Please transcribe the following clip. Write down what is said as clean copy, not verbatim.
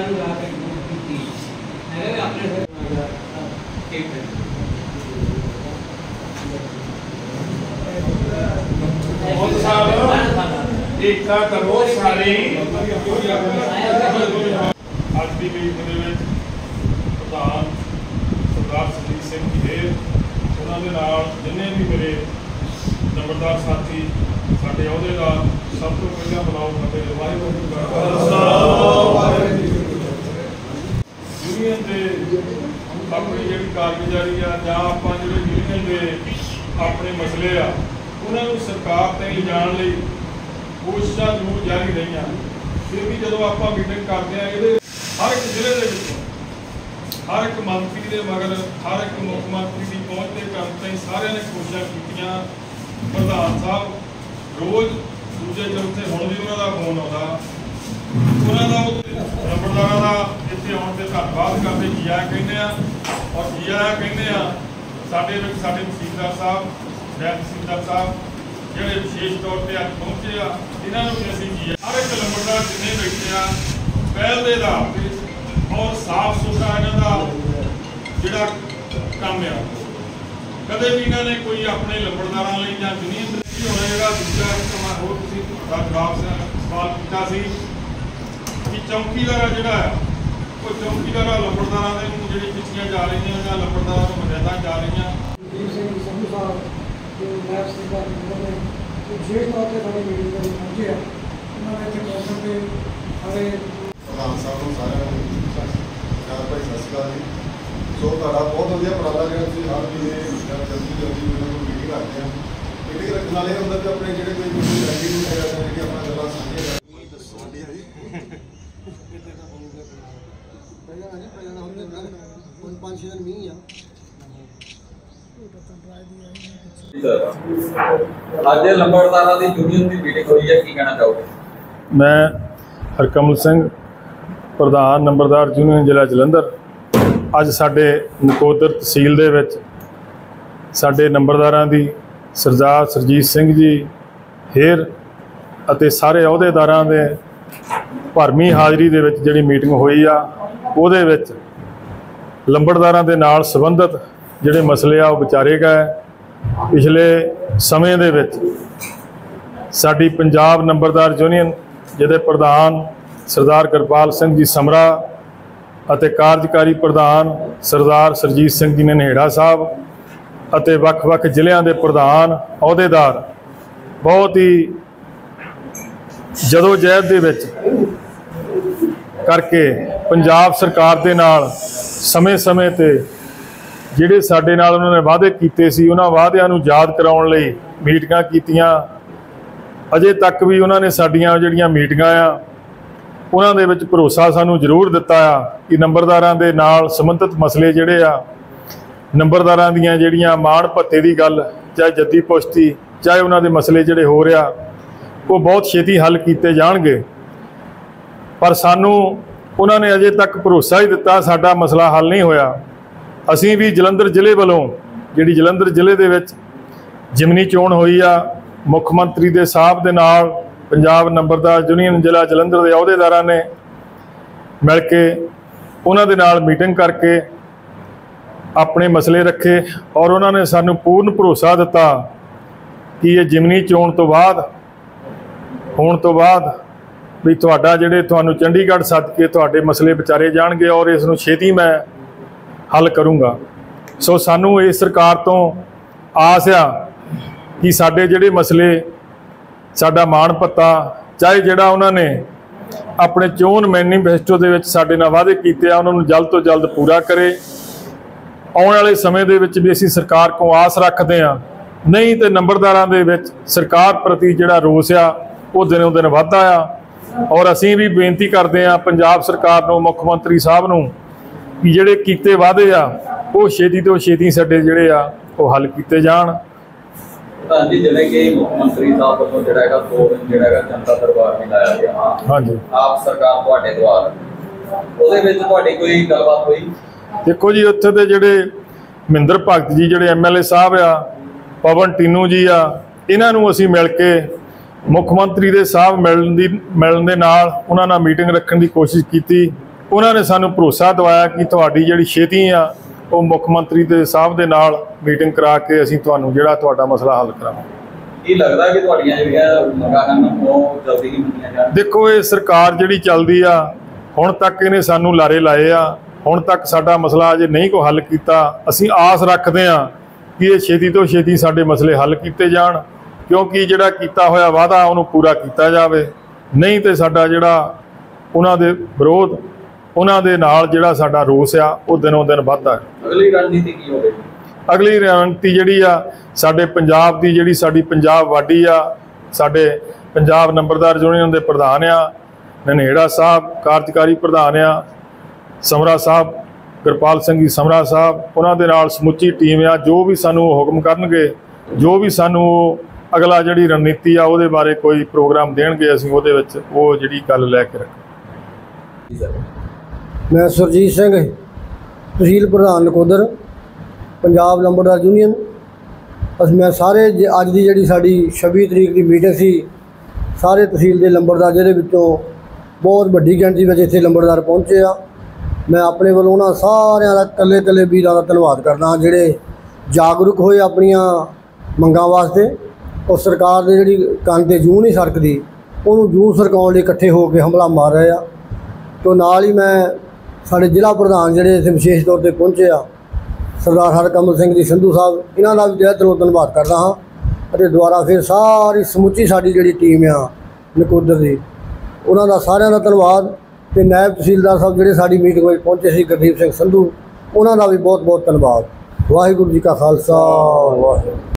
एकता करो सारे अज की मीटिंग प्रधान सरदार सरजीत सिंह जी ढेर उन्होंने जिन्हें भी मेरे नंबरदार साथी साढ़े अहदेदार सब तो पहले बुलाओ फतेह यूनियन के अपनी जी कारगुजारी आ यूनियन के अपने मसले आ उन्होंने सरकार तक लिजाण लई कोशिशां जरूर जारी रही। फिर भी जो आप मीटिंग करते हैं ये हर एक जिले के हर एक मंत्री के मगर हर एक मुख्यमंत्री की पहुँच के करने ताईं सारिਆਂ ने कोशिशां कीतियां। प्रधान साहब रोज़ दूजे जो उत्थे हुण भी उन्हों का फोन आता उन्हों का नंबरदारां का इत्थे आउण ते धन्नवाद करते जी आया कहने और जी आया कहने साडे तहसीलदार साहब नैब तहसीलदार साहब ਜਿਹੜੇ विशेष तौर पर अज पहुँचे इन्होंने भी असीं जी हर एक नंबरदार जिन्हें बैठे पहल के आधार पर और साफ सुथरा इन्हों का जोड़ा काम आ कदे भी इन्होंने कोई अपने लंबड़दारों लिए या यूनियन होना जो दूसरा होर जवाब सवाल किया कि चौकीदार जोड़ा है वो चौकीदार लंबड़दारों जी चिट्ठियां जा रही हैं या लंबड़दारों को मर्यादा जा रही हैं। विशेष तौर पर साड़ी मीटिंग में पहुँचे उन्होंने इतने मौसम पर सारे प्रधान साहब सारे भाई सत श्रीकाल जी। सो बहुत वधिया उपराला जो हर महीने जल्दी मीटिंग रखते हैं। मीटिंग रखने वाले होंगे तो अपने जो कोई अपना गल्लां साझियां मैं हरकमल सिंह प्रधान नंबरदार यूनियन जिला जलंधर अज साडे नकोदर तहसील दे विच साडे नंबरदारां दी सरदार सरजीत सिंह जी हेर अते सारे अहुदेदारां दे भरमी हाज़री दे विच जिहड़ी मीटिंग होई आ उहदे विच लंबड़दारां दे नाल संबंधित जिहड़े मसले आ विचारे गए। पिछले समय दे विच साडी पंजाब नंबरदार यूनियन जिहदे प्रधान सरदार गुरपाल सिंह जी समरा अते कार्यकारी प्रधान सरदार सरजीत सिंह जी नेहड़ा साहब अते वख-वख जिलिਆਂ ਦੇ प्रधान अहुदेदार बहुत ही जदोजहद दे विच करके पंजाब सरकार दे नाल समय-समय ते ਜਿਹੜੇ ਸਾਡੇ ਨਾਲ ਉਹਨਾਂ ਨੇ ਵਾਅਦੇ ਕੀਤੇ ਸੀ ਉਹਨਾਂ ਵਾਅਦਿਆਂ ਨੂੰ ਯਾਦ ਕਰਾਉਣ ਲਈ ਮੀਟਿੰਗਾਂ ਕੀਤੀਆਂ। ਅਜੇ ਤੱਕ ਵੀ ਉਹਨਾਂ ਨੇ ਸਾਡੀਆਂ ਜਿਹੜੀਆਂ ਮੀਟਿੰਗਾਂ ਆ ਉਹਨਾਂ ਦੇ ਵਿੱਚ ਭਰੋਸਾ ਸਾਨੂੰ ਜ਼ਰੂਰ ਦਿੱਤਾ ਆ ਕਿ ਨੰਬਰਦਾਰਾਂ ਦੇ ਨਾਲ ਸੰਬੰਧਿਤ ਮਸਲੇ ਜਿਹੜੇ ਆ ਨੰਬਰਦਾਰਾਂ ਦੀਆਂ ਜਿਹੜੀਆਂ ਮਾਣ ਭੱਤੇ ਦੀ ਗੱਲ ਚਾਹੇ ਜੱਦੀ ਪੁਸ਼ਤੀ ਚਾਹੇ ਉਹਨਾਂ ਦੇ ਮਸਲੇ ਜਿਹੜੇ ਹੋ ਰਿਹਾ ਉਹ ਬਹੁਤ ਛੇਤੀ ਹੱਲ ਕੀਤੇ ਜਾਣਗੇ। ਪਰ ਸਾਨੂੰ ਉਹਨਾਂ ਨੇ ਅਜੇ ਤੱਕ ਭਰੋਸਾ ਹੀ ਦਿੱਤਾ ਸਾਡਾ ਮਸਲਾ ਹੱਲ ਨਹੀਂ ਹੋਇਆ। ਅਸੀਂ भी जलंधर जिले वालों जी जलंधर जिले दे विच जिमनी चोण हुई आ मुख्यमंत्री दे साहब दे नाल पंजाब नंबरदार यूनियन जिला जलंधर के अहुदेदारां ने मिल के उन्हां दे नाल मीटिंग करके अपने मसले रखे और उन्होंने सानू पूर्ण भरोसा दिता कि ये जिमनी चोण तो बाद होण तो बाद भी तुहाडा जिहड़े तुहानू चंडीगढ़ सद के तुहाडे मसले विचारे जाणगे और इस नूं छेती मैं हल करूँगा। सो सानू इस सरकार तो आस आ कि साडे जिहड़े मसले साडा मान भत्ता चाहे जिहड़ा उन्होंने अपने चोण मैनीफेस्टो दे विच साडे नाल वादे कीते आ उन्हां नूं जल्द तो जल्द पूरा करे। आउण वाले समय दे विच भी असीं सरकार को आस रखते हैं नहीं तो नंबरदारां दे विच सरकार प्रति जिहड़ा रोस आ वो दिनों दिन वधदा आ और असीं भी बेनती करते हैं पंजाब सरकार नूं मुख्यमंत्री साहब नूं कि जिहड़े कीते वादे आ वो छेती तो छेती साडे जिहड़े आ वो हल कीते जाण। प्रधान जी जिले के मुख्यमंत्री साहब वालों जिहड़ा हैगा 2 दिन जिहड़ा हैगा जनता दरबार भी लाया गया। हाँ जी आप सरकार तुहाडे द्वार ਉਹਦੇ ਵਿੱਚ ਤੁਹਾਡੀ ਕੋਈ ਗੱਲਬਾत ਹੋਈ? देखो जी उत्थे दे जिहड़े ਮਹਿੰਦਰ ਭਗਤ जी जिहड़े MLA साहब आ पवन टीनू जी आ इन्हां नूं असीं मिल के मुख्यमंत्री दे साहब मिलण दे नाल उन्हां नाल मीटिंग रखण दी कोशिश कीती। ਉਹਨਾਂ ਨੇ ਸਾਨੂੰ ਭਰੋਸਾ ਦਿਵਾਇਆ ਕਿ ਤੁਹਾਡੀ ਜਿਹੜੀ ਛੇਤੀ ਆ ਉਹ ਮੁੱਖ ਮੰਤਰੀ ਦੇ ਸਾਹਿਬ ਦੇ ਨਾਲ ਮੀਟਿੰਗ ਕਰਾ ਕੇ ਅਸੀਂ ਤੁਹਾਨੂੰ ਜਿਹੜਾ ਤੁਹਾਡਾ ਮਸਲਾ ਹੱਲ ਕਰਾਵਾਂਗੇ। ਕੀ ਲੱਗਦਾ ਕਿ ਤੁਹਾਡੀਆਂ ਜਿਹੜੀਆਂ ਮੰਗਾਂ ਹਨ ਉਹ ਜਲਦੀ ਹੀ ਮੰਨੀਆਂ ਜਾਣ? ਦੇਖੋ, ਇਹ ਸਰਕਾਰ ਜਿਹੜੀ ਚੱਲਦੀ ਆ ਹੁਣ ਤੱਕ ਇਹਨੇ ਸਾਨੂੰ ਲਾਰੇ ਲਾਏ ਆ, ਹੁਣ ਤੱਕ ਸਾਡਾ ਮਸਲਾ ਅਜੇ ਨਹੀਂ ਕੋਈ ਹੱਲ ਕੀਤਾ। ਅਸੀਂ ਆਸ ਰੱਖਦੇ ਹਾਂ ਕਿ ਇਹ ਛੇਤੀ ਤੋਂ ਛੇਤੀ ਸਾਡੇ ਮਸਲੇ ਹੱਲ ਕੀਤੇ ਜਾਣ, ਕਿਉਂਕਿ ਜਿਹੜਾ ਕੀਤਾ ਹੋਇਆ ਵਾਅਦਾ ਉਹਨੂੰ ਪੂਰਾ ਕੀਤਾ ਜਾਵੇ, ਨਹੀਂ ਤੇ ਸਾਡਾ ਜਿਹੜਾ ਉਹਨਾਂ ਦੇ ਵਿਰੋਧ, ਉਹਨਾਂ ਦੇ ਨਾਲ ਜਿਹੜਾ ਸਾਡਾ ਰੋਸ ਆ ਉਹ ਦਿਨੋਂ ਦਿਨ ਵੱਧਦਾ ਹੈ। ਅਗਲੀ ਰਣਨੀਤੀ ਕੀ ਹੋਵੇਗੀ? ਅਗਲੀ ਰਣਨੀਤੀ ਜਿਹੜੀ ਆ ਸਾਡੇ ਪੰਜਾਬ ਦੀ, ਜਿਹੜੀ ਸਾਡੀ ਪੰਜਾਬ ਵਾਢੀ ਆ, ਸਾਡੇ ਪੰਜਾਬ ਨੰਬਰਦਾਰ ਯੂਨੀਅਨ ਦੇ ਪ੍ਰਧਾਨ ਆ ਨਨੇੜਾ ਸਾਹਿਬ, ਕਾਰਜਕਾਰੀ ਪ੍ਰਧਾਨ ਆ ਸਮਰਾ ਸਾਹਿਬ, ਕਿਰਪਾਲ ਸਿੰਘ ਜੀ ਸਮਰਾ ਸਾਹਿਬ, ਉਹਨਾਂ ਦੇ ਨਾਲ ਸਮੁੱਚੀ ਟੀਮ ਆ। ਜੋ ਵੀ ਸਾਨੂੰ ਹੁਕਮ ਕਰਨਗੇ, ਜੋ ਵੀ ਸਾਨੂੰ ਅਗਲਾ ਜਿਹੜੀ ਰਣਨੀਤੀ ਆ ਉਹਦੇ ਬਾਰੇ ਕੋਈ ਪ੍ਰੋਗਰਾਮ ਦੇਣਗੇ, ਅਸੀਂ ਉਹਦੇ ਵਿੱਚ ਉਹ ਜਿਹੜੀ ਗੱਲ ਲੈ ਕੇ ਰੱਖਾਂਗੇ। मैं सुरजीत सिंह, तहसील प्रधान नकोदर, पंजाब नंबरदार यूनीयन। मैं सारे अज की जी साड़ी 26 तरीक की मीटिंग सी, सारे तहसील के लंबरदार जिहदे विचों बहुत वड्डी गिणती में इत्थे लंबरदार पहुँचे आ। मैं अपने वालों उन्हां सारिਆਂ ਦਾ कल्ले कल्ले वीरां दा धन्नवाद करदा हाँ जिहड़े जागरूक होए अपनियां मंगां वास्ते। और सरकार दे जिहड़ी कंन ते जूं नहीं सरकदी उहनूं जूं सरकाउण लई इकट्ठे हो के हमला मार रहे आ। तो नाल ही मैं साढ़े जिला प्रधान जिहड़े इत्थे विशेष तौर पर पहुँचे आ सरदार हरकमल सिंह जी संधू साहब, इन्हां दा भी दिल दिलों धन्नवाद करदा हाँ। अते दुबारा फिर सारी समुची साडी जिहड़ी टीम आ नकोदर दी, उन्हां दा सारिਆਂ ਦਾ धन्नवाद। ते नायब तहसीलदार साहब जिहड़े साडी मीटिंग विच पहुँचे सी गुरदीप सिंह संधू, उन्हां दा भी बहुत बहुत धन्नवाद। वाहिगुरू जी का खालसा वाहिगुरू।